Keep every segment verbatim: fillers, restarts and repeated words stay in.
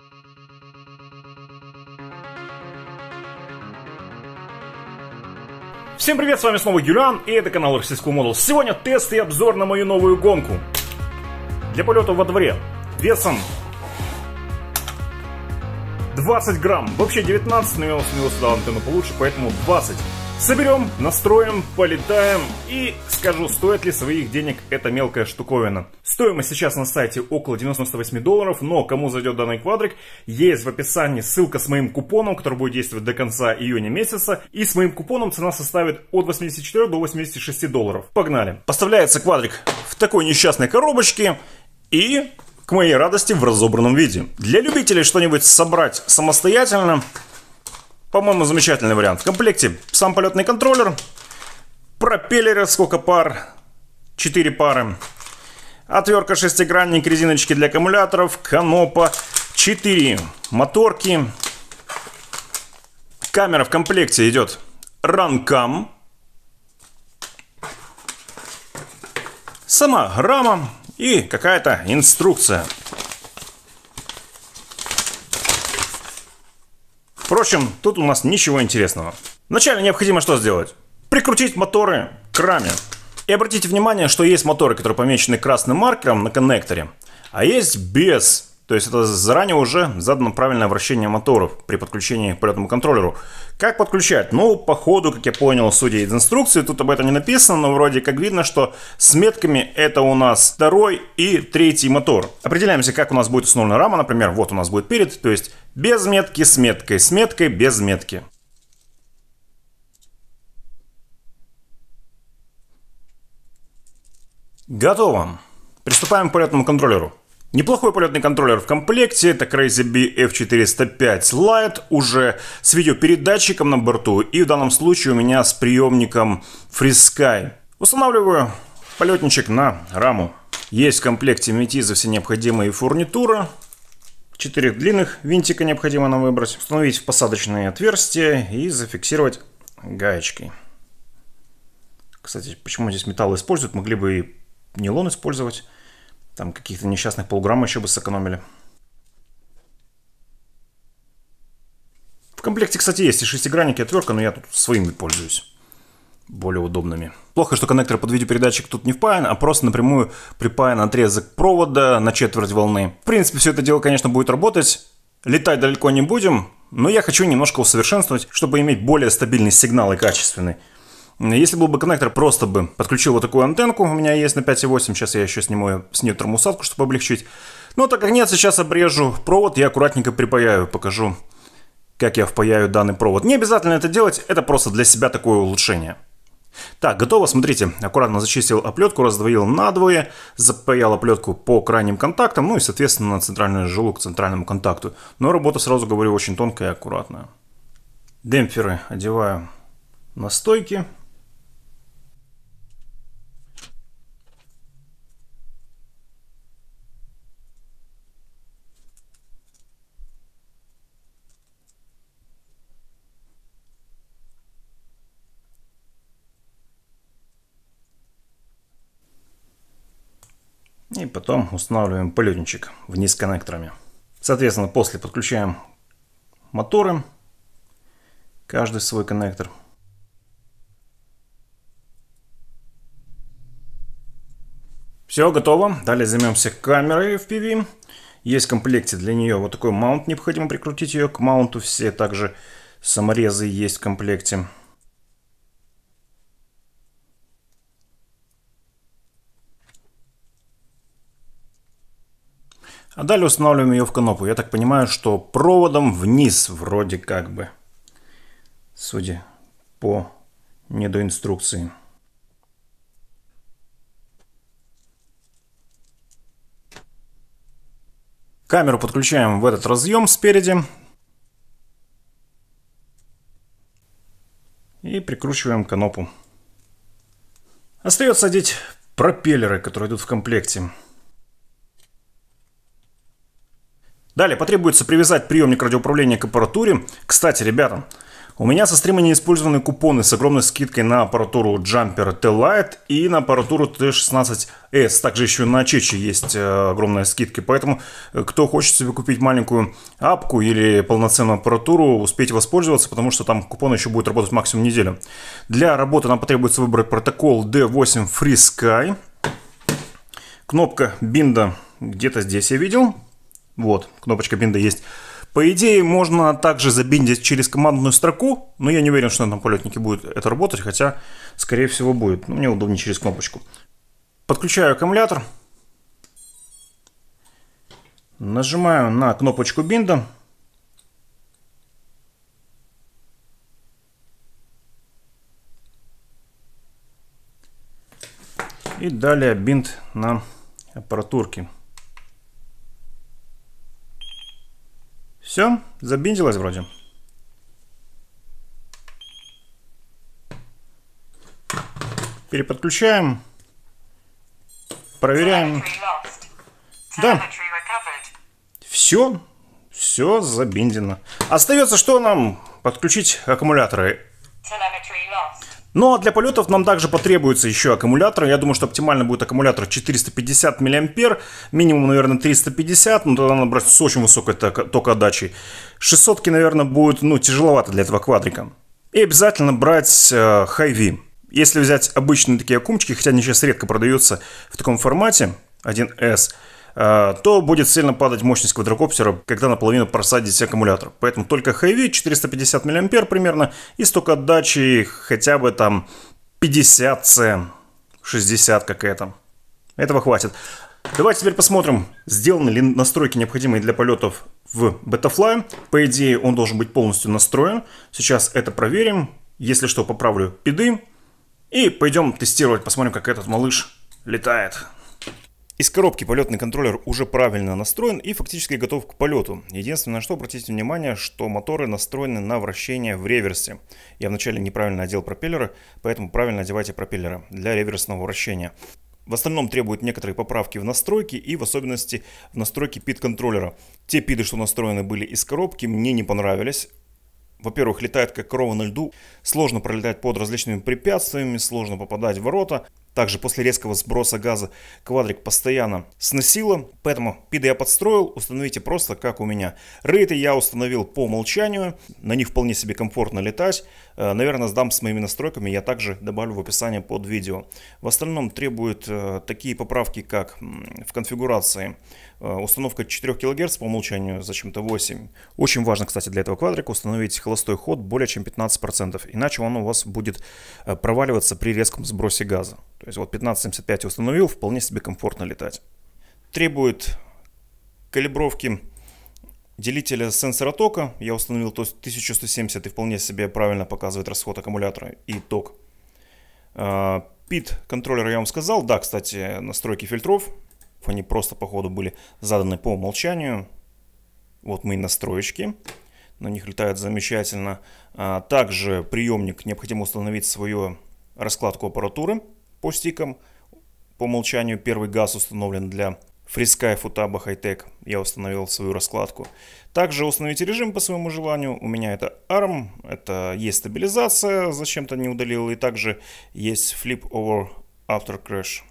Всем привет, с вами снова Юлиан, и это канал Roxy School Models. Сегодня тест и обзор на мою новую гонку для полета во дворе весом двадцать грамм. Вообще девятнадцать, но я установил сюда антенну получше, поэтому двадцать. Соберем, настроим, полетаем и скажу, стоит ли своих денег эта мелкая штуковина. Стоимость сейчас на сайте около девяноста восьми долларов, но кому зайдет данный квадрик, есть в описании ссылка с моим купоном, который будет действовать до конца июня месяца. И с моим купоном цена составит от восьмидесяти четырёх до восьмидесяти шести долларов. Погнали! Поставляется квадрик в такой несчастной коробочке и, к моей радости, в разобранном виде. Для любителей что-нибудь собрать самостоятельно, по-моему, замечательный вариант. В комплекте сам полетный контроллер, пропеллеры, сколько пар, четыре пары, отвертка, шестигранник, резиночки для аккумуляторов, канопа, четыре моторки. Камера в комплекте идет RunCam, сама рама и какая-то инструкция. Впрочем, тут у нас ничего интересного. Вначале необходимо что сделать? Прикрутить моторы к раме. И обратите внимание, что есть моторы, которые помечены красным маркером на коннекторе, а есть без. То есть это заранее уже задано правильное вращение моторов при подключении к полетному контроллеру. Как подключать? Ну, по ходу, как я понял, судя из инструкции, тут об этом не написано, но вроде как видно, что с метками это у нас второй и третий мотор. Определяемся, как у нас будет установлена рама, например, вот у нас будет перед, то есть без метки, с меткой, с меткой, без метки. Готово. Приступаем к полетному контроллеру. Неплохой полетный контроллер в комплекте, это CrazyBee эф четыреста пять Lite, уже с видеопередатчиком на борту и в данном случае у меня с приемником FreeSky. Устанавливаю полетничек на раму. Есть в комплекте метизы все необходимые фурнитура. Четыре длинных винтика необходимо нам выбрать. Установить в посадочные отверстия и зафиксировать гаечкой. Кстати, почему здесь металл используют? Могли бы и нейлон использовать. Там каких-то несчастных полграмма еще бы сэкономили. В комплекте, кстати, есть и шестигранники, и отвертка, но я тут своими пользуюсь. Более удобными. Плохо, что коннектор под видеопередатчик тут не впаян, а просто напрямую припаян отрезок провода на четверть волны. В принципе, все это дело, конечно, будет работать. Летать далеко не будем, но я хочу немножко усовершенствовать, чтобы иметь более стабильный сигнал и качественный. Если был бы коннектор, просто бы подключил вот такую антенку, у меня есть на пять и восемь, сейчас я еще сниму с нее термоусадку, чтобы облегчить. Но так как нет, сейчас обрежу провод и аккуратненько припаяю, покажу, как я впаяю данный провод. Не обязательно это делать, это просто для себя такое улучшение. Так, готово, смотрите, аккуратно зачистил оплетку, раздвоил надвое, запаял оплетку по крайним контактам, ну и соответственно на центральную жилу к центральному контакту. Но работа, сразу говорю, очень тонкая и аккуратная. Демпферы одеваю на стойки. И потом устанавливаем полетничек вниз коннекторами. Соответственно, после подключаем моторы, каждый свой коннектор. Все, готово. Далее займемся камерой эф пи ви. Есть в комплекте для нее вот такой маунт, необходимо прикрутить ее к маунту. Все также саморезы есть в комплекте. А далее устанавливаем ее в канопу. Я так понимаю, что проводом вниз вроде как бы. Судя по недоинструкции. Камеру подключаем в этот разъем спереди. И прикручиваем канопу. Остается одеть пропеллеры, которые идут в комплекте. Далее потребуется привязать приемник радиоуправления к аппаратуре. Кстати, ребята, У меня со стрима не использованы купоны с огромной скидкой на аппаратуру Jumper T-Lite и на аппаратуру T шестнадцать эс. Также еще на Чечи есть огромная скидка. Поэтому, кто хочет себе купить маленькую апку или полноценную аппаратуру, успейте воспользоваться, потому что там купон еще будет работать максимум неделю. Для работы нам потребуется выбрать протокол ди восемь FreeSky. Кнопка бинда где-то здесь я видел. Вот, кнопочка бинда есть. По идее, можно также забиндить через командную строку, но я не уверен, что на полетнике будет это работать, хотя, скорее всего, будет. Но мне удобнее через кнопочку. Подключаю аккумулятор. Нажимаю на кнопочку бинда. И далее бинт на аппаратурке. Все, забиндилось вроде. Переподключаем. Проверяем. Да. Все. Все забиндено. Остается что нам? Подключить аккумуляторы. Но для полетов нам также потребуется еще аккумулятор. Я думаю, что оптимально будет аккумулятор четыреста пятьдесят миллиампер. Минимум, наверное, триста пятьдесят. Но тогда надо брать с очень высокой токоотдачей. шестьсот, наверное, будет ну, тяжеловато для этого квадрика. И обязательно брать э, Hi-V. Если взять обычные такие аккумчики, хотя они сейчас редко продаются в таком формате, один эс, э, то будет сильно падать мощность квадрокоптера, когда наполовину просадите аккумулятор. Поэтому только Hi-V, четыреста пятьдесят миллиампер примерно, и с токоотдачей хотя бы там пятьдесят цэ, шестьдесят какая-то. Этого хватит. Давайте теперь посмотрим, сделаны ли настройки, необходимые для полетов в Betafly. По идее, он должен быть полностью настроен. Сейчас это проверим. Если что, поправлю пиды. И пойдем тестировать, посмотрим, как этот малыш летает. Из коробки полетный контроллер уже правильно настроен и фактически готов к полету. Единственное, на что обратите внимание, что моторы настроены на вращение в реверсе. Я вначале неправильно одел пропеллеры, поэтому правильно одевайте пропеллеры для реверсного вращения. В остальном требуют некоторые поправки в настройке и в особенности в настройке пид-контроллера. Те пиды, что настроены были из коробки, мне не понравились. Во-первых, летает как корова на льду, сложно пролетать под различными препятствиями, сложно попадать в ворота. Также после резкого сброса газа квадрик постоянно сносило, поэтому пиды я подстроил, установите просто как у меня. Рейты я установил по умолчанию, на них вполне себе комфортно летать. Наверное, сдам с моими настройками, я также добавлю в описание под видео. В остальном требуют такие поправки, как в конфигурации. Установка четыре килогерца по умолчанию, зачем-то восемь. Очень важно, кстати, для этого квадрика установить холостой ход более чем пятнадцать процентов, иначе он у вас будет проваливаться при резком сбросе газа. То есть вот пятнадцать семьдесят пять установил, вполне себе комфортно летать. Требует калибровки делителя сенсора тока. Я установил то есть тысяча сто семьдесят и вполне себе правильно показывает расход аккумулятора и ток. Пид контроллера я вам сказал. Да, кстати, настройки фильтров. Они просто по ходу были заданы по умолчанию. Вот мои настроечки. На них летают замечательно. Также приемник необходимо установить свою раскладку аппаратуры по стикам. По умолчанию первый газ установлен для FreeSky Futaba Hi-Tech. Я установил свою раскладку. Также установите режим по своему желанию. У меня это арм. Это есть стабилизация. Зачем-то не удалил. И также есть Flip Over After Crash.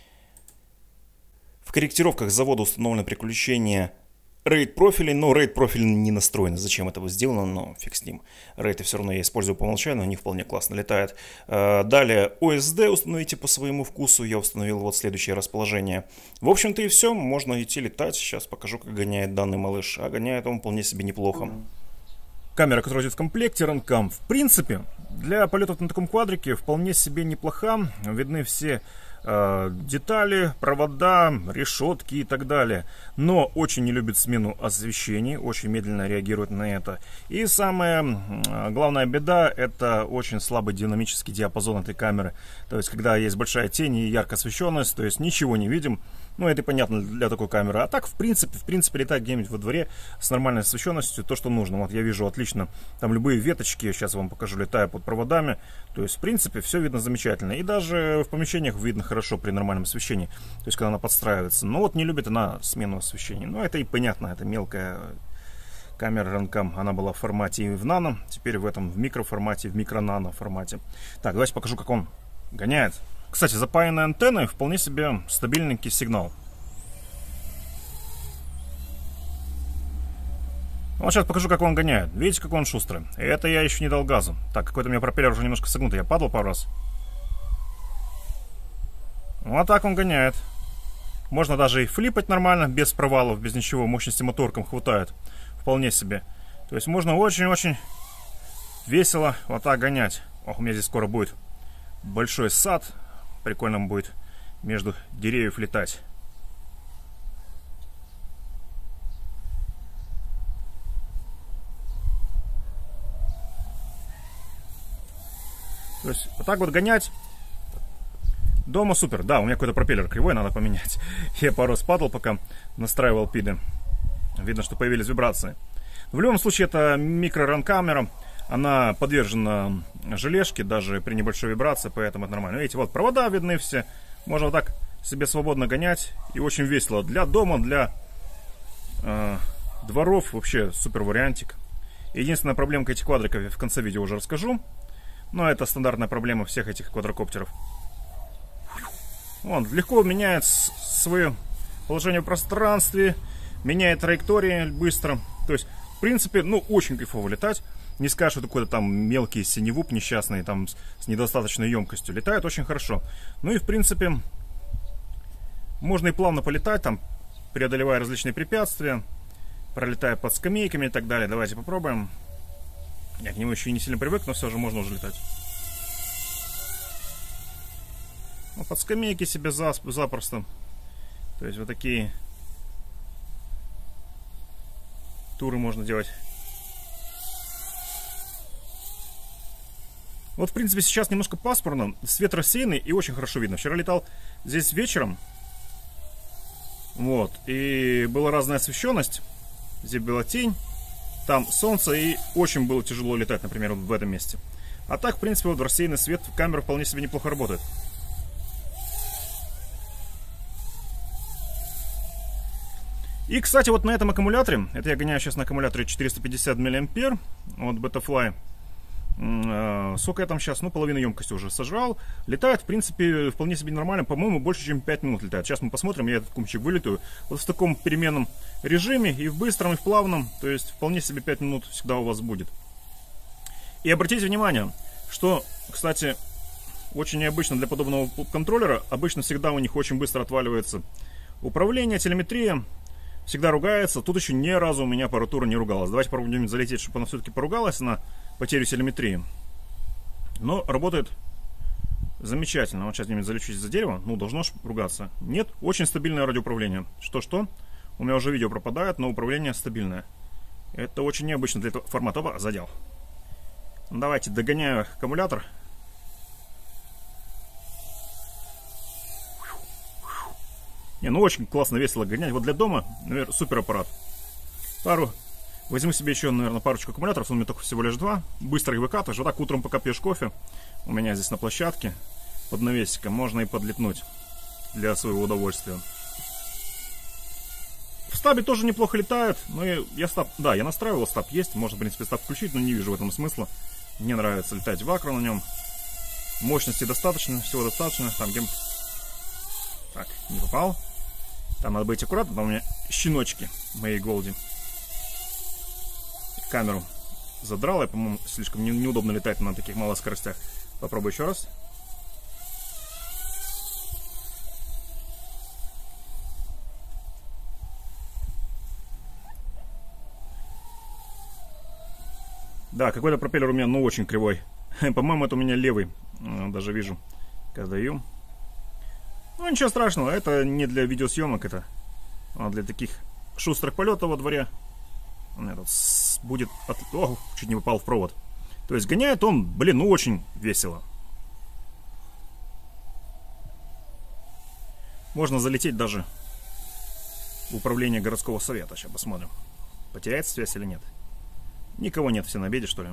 В корректировках завода установлено переключение рейд профилей, но рейд профиль не настроен. Зачем это сделано, но фиг с ним. Рейды все равно я использую по умолчанию, они вполне классно летают. Далее о эс ди установите по своему вкусу. Я установил вот следующее расположение. В общем-то и все, можно идти летать. Сейчас покажу, как гоняет данный малыш. А гоняет он вполне себе неплохо. Камера, которая идет в комплекте, Runcam, в принципе, для полетов на таком квадрике вполне себе неплоха. Видны все э, детали, провода, решетки и так далее. Но очень не любит смену освещений, очень медленно реагирует на это. И самая э, главная беда — это очень слабый динамический диапазон этой камеры. То есть, когда есть большая тень и яркая освещенность, то есть ничего не видим. Ну, это понятно для такой камеры. А так, в принципе, в принципе, летать где-нибудь во дворе с нормальной освещенностью, то, что нужно. Вот я вижу отлично, там любые веточки, сейчас вам покажу, летая под проводами. То есть, в принципе, все видно замечательно. И даже в помещениях видно хорошо при нормальном освещении. То есть, когда она подстраивается. Но вот не любит она смену освещения. Ну, это и понятно, это мелкая Камера Runcam, она была в формате и в нано, теперь в этом в микроформате, в микро-нано формате. Так, давайте покажу, как он гоняет. Кстати, запаянной антенной вполне себе стабильненький сигнал. Вот сейчас покажу, как он гоняет. Видите, как он шустрый? И это я еще не дал газу. Так, какой-то у меня пропеллер уже немножко согнутый. Я падал пару раз. Вот так он гоняет. Можно даже и флипать нормально, без провалов, без ничего. Мощности моторком хватает. Вполне себе. То есть можно очень-очень весело вот так гонять. Ох, у меня здесь скоро будет большой сад. Прикольно будет между деревьев летать. То есть вот так вот гонять. Дома супер. Да, у меня какой-то пропеллер кривой, надо поменять. Я пару раз падал, пока настраивал пиды. Видно, что появились вибрации. В любом случае, это микро-ранкамера. Она подвержена железке, даже при небольшой вибрации, поэтому это нормально. Видите, вот провода видны все. Можно вот так себе свободно гонять. И очень весело. Для дома, для э, дворов вообще супер вариантик. Единственная проблемка этих квадриков я в конце видео уже расскажу. Но это стандартная проблема всех этих квадрокоптеров. Он легко меняет свое положение в пространстве, меняет траектории быстро. То есть, в принципе, ну, очень кайфово летать. Не скажешь, что какой-то там мелкий синевуп несчастный, там, с недостаточной емкостью. Летает очень хорошо. Ну и, в принципе, можно и плавно полетать, там, преодолевая различные препятствия, пролетая под скамейками и так далее. Давайте попробуем. Я к нему еще и не сильно привык, но все же можно уже летать. Ну, под скамейки себе запросто. То есть вот такие туры можно делать. Вот, в принципе, сейчас немножко пасмурно. Свет рассеянный и очень хорошо видно. Вчера летал здесь вечером. Вот. И была разная освещенность. Здесь была тень. Там солнце, и очень было тяжело летать, например, вот в этом месте. А так, в принципе, вот рассеянный свет, камера вполне себе неплохо работает. И, кстати, вот на этом аккумуляторе, это я гоняю сейчас на аккумуляторе четыреста пятьдесят миллиампер от Betafly. Сколько я там сейчас? Ну, половину емкости уже сожрал. Летает, в принципе, вполне себе нормально. По-моему, больше, чем пять минут летает. Сейчас мы посмотрим, я этот кумчик вылетаю. Вот в таком переменном режиме, и в быстром, и в плавном. То есть, вполне себе пять минут всегда у вас будет. И обратите внимание, что, кстати, очень необычно для подобного контроллера. Обычно всегда у них очень быстро отваливается управление, телеметрия. Всегда ругается. Тут еще ни разу у меня аппаратура не ругалась. Давайте попробуем залететь, чтобы она все-таки поругалась на потерю телеметрии. Но работает замечательно. Вот сейчас где-нибудь залечусь за дерево. Ну, должно ж ругаться. Нет, очень стабильное радиоуправление. Что-что? У меня уже видео пропадает, но управление стабильное. Это очень необычно для этого формата. Опа, задел. Давайте догоняю аккумулятор. Не, ну очень классно, весело гонять. Вот для дома, наверное, супер аппарат. Пару. Возьму себе еще, наверное, парочку аккумуляторов. У меня только всего лишь два. Быстро их выкатываешь. Вот так утром, пока пьешь кофе. У меня здесь на площадке под навесиком. Можно и подлетнуть для своего удовольствия. В стабе тоже неплохо летают. Но я стаб, да, я настраивал, стаб есть. Можно, в принципе, стаб включить, но не вижу в этом смысла. Мне нравится летать в акро на нем. Мощности достаточно, всего достаточно. Там где... Так, не попал. Там надо быть аккуратным, там у меня щеночки моей голди. Камеру задрал, я, по-моему, слишком не, неудобно летать на таких малых скоростях. Попробую еще раз. Да, какой-то пропеллер у меня, ну, очень кривой. По-моему, это у меня левый. Даже вижу, когда даю. Ну, ничего страшного, это не для видеосъемок, это а для таких шустрых полетов во дворе. У меня тут будет... От... О, чуть не попал в провод. То есть гоняет он, блин, ну очень весело. Можно залететь даже в управление городского совета. Сейчас посмотрим, потеряется связь или нет. Никого нет, все на обеде, что ли.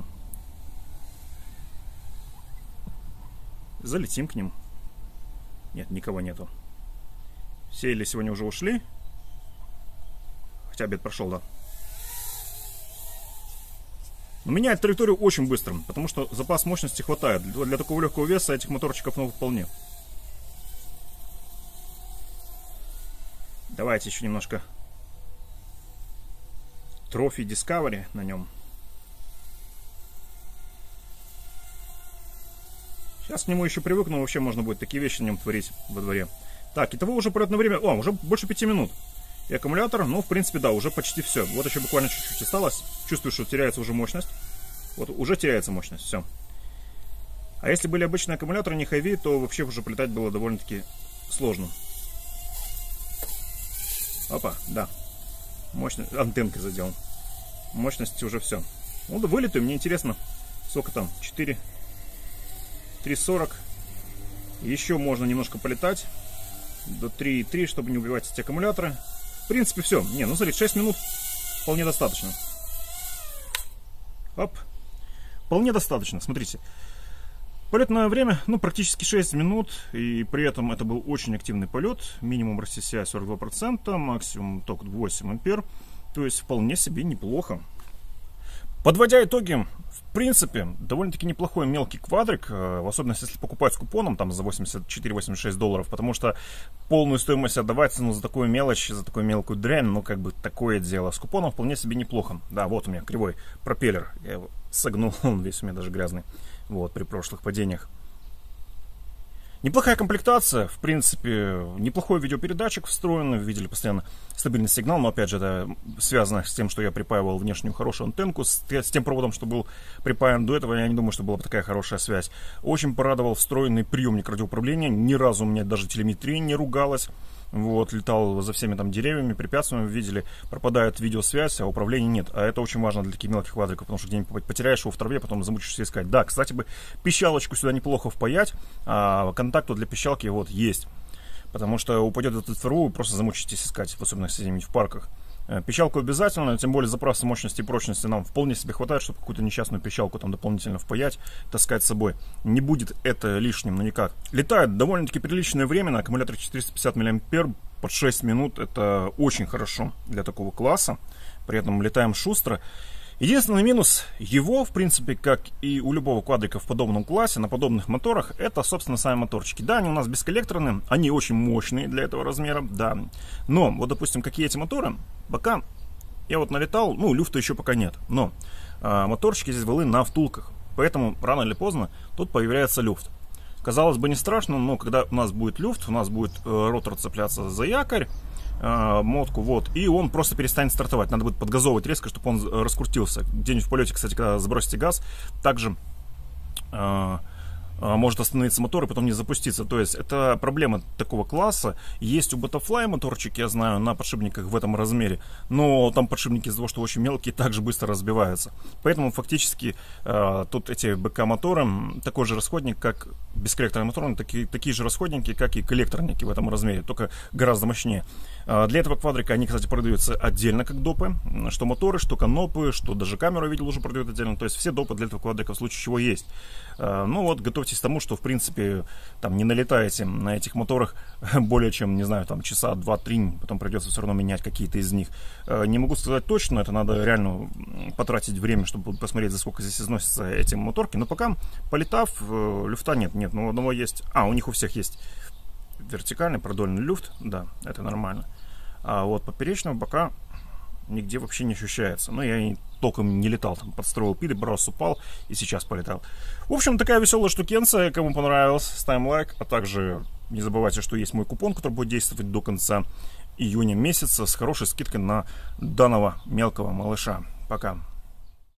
Залетим к ним. Нет, никого нету. Все или сегодня уже ушли. Хотя обед прошел, да. Но меняет траекторию очень быстро, потому что запас мощности хватает. Для такого легкого веса этих моторчиков ну, вполне. Давайте еще немножко Trophy Discovery на нем. Сейчас к нему еще привыкну, вообще можно будет такие вещи на нем творить во дворе. Так, итого уже полетное время... О, уже больше пяти минут. И аккумулятор, ну, в принципе, да, уже почти все. Вот еще буквально чуть-чуть осталось. Чувствую, что теряется уже мощность. Вот, уже теряется мощность, все. А если были обычные аккумуляторы, не хэви, то вообще уже полетать было довольно-таки сложно. Опа, да. Мощность, антенкой задел. Мощности уже все. Ну, да вылеты, мне интересно. Сколько там? четыре... три сорок. Еще можно немножко полетать. До три и три, чтобы не убивать эти аккумуляторы. В принципе, все. Не, ну смотри, шесть минут вполне достаточно. Оп. Вполне достаточно, смотрите. Полетное время, ну, практически шесть минут. И при этом это был очень активный полет. Минимум эр эс си ай сорок два процента, максимум ток восемь ампер. То есть вполне себе неплохо. Подводя итоги, в принципе, довольно-таки неплохой мелкий квадрик, в особенности, если покупать с купоном там за восемьдесят четыре — восемьдесят шесть долларов, потому что полную стоимость отдавать, ну, за такую мелочь, за такую мелкую дрянь, ну, как бы такое дело. С купоном вполне себе неплохо. Да, вот у меня кривой пропеллер, я его согнул, он весь у меня даже грязный, вот, при прошлых падениях. Неплохая комплектация, в принципе, неплохой видеопередатчик встроен, видели постоянно стабильный сигнал, но опять же это связано с тем, что я припаивал внешнюю хорошую антенку, с, с тем проводом, что был припаян до этого, я не думаю, что была бы такая хорошая связь. Очень порадовал встроенный приемник радиоуправления, ни разу у меня даже телеметрия не ругалась. Вот, летал за всеми там деревьями, препятствиями, видели, пропадает видеосвязь, а управления нет. А это очень важно для таких мелких квадриков, потому что где-нибудь потеряешь его в траве, потом замучишься искать. Да, кстати бы, пищалочку сюда неплохо впаять, а контакт для пищалки вот есть. Потому что упадет этот ФРУ, вы просто замучитесь искать, в особенности где-нибудь в парках. Пищалку обязательно, тем более запаса мощности и прочности нам вполне себе хватает, чтобы какую-то несчастную пищалку там дополнительно впаять, таскать с собой. Не будет это лишним, но никак. Летает довольно-таки приличное время, на аккумуляторе четыреста пятьдесят миллиампер под шесть минут, это очень хорошо для такого класса. При этом летаем шустро. Единственный минус его, в принципе, как и у любого квадрика в подобном классе, на подобных моторах, это, собственно, сами моторчики. Да, они у нас бесколлекторные, они очень мощные для этого размера, да. Но, вот, допустим, какие эти моторы, пока я вот налетал, ну, люфта еще пока нет, но а, моторчики здесь валы на втулках, поэтому рано или поздно тут появляется люфт. Казалось бы, не страшно, но когда у нас будет люфт, у нас будет э, ротор цепляться за якорь, мотку, вот, и он просто перестанет стартовать. Надо будет подгазовывать резко, чтобы он раскрутился. Где-нибудь в полете, кстати, когда забросите газ, также э, может остановиться мотор и потом не запуститься. То есть это проблема такого класса. Есть у Betafly моторчики, я знаю, на подшипниках в этом размере, но там подшипники из-за того, что очень мелкие, также быстро разбиваются. Поэтому фактически э, тут эти БК-моторы такой же расходник, как бесколлекторные моторы, такие, такие же расходники, как и коллекторники в этом размере, только гораздо мощнее. Для этого квадрика они, кстати, продаются отдельно как допы, что моторы, что канопы, что даже камеру, видел, уже продают отдельно. То есть все допы для этого квадрика в случае чего есть. Ну вот, готовьтесь к тому, что, в принципе, там не налетаете на этих моторах более чем, не знаю, там часа два-три, потом придется все равно менять какие-то из них. Не могу сказать точно, это надо реально потратить время, чтобы посмотреть, за сколько здесь износятся эти моторки. Но пока, полетав, люфта нет, нет, но у одного есть, а, у них у всех есть вертикальный продольный люфт, да, это нормально. А вот поперечного бока нигде вообще не ощущается. Но я и толком не летал, там подстроил пиды, брос упал и сейчас полетал. В общем, такая веселая штукенция. Кому понравилось, ставим лайк. А также не забывайте, что есть мой купон, который будет действовать до конца июня месяца с хорошей скидкой на данного мелкого малыша. Пока.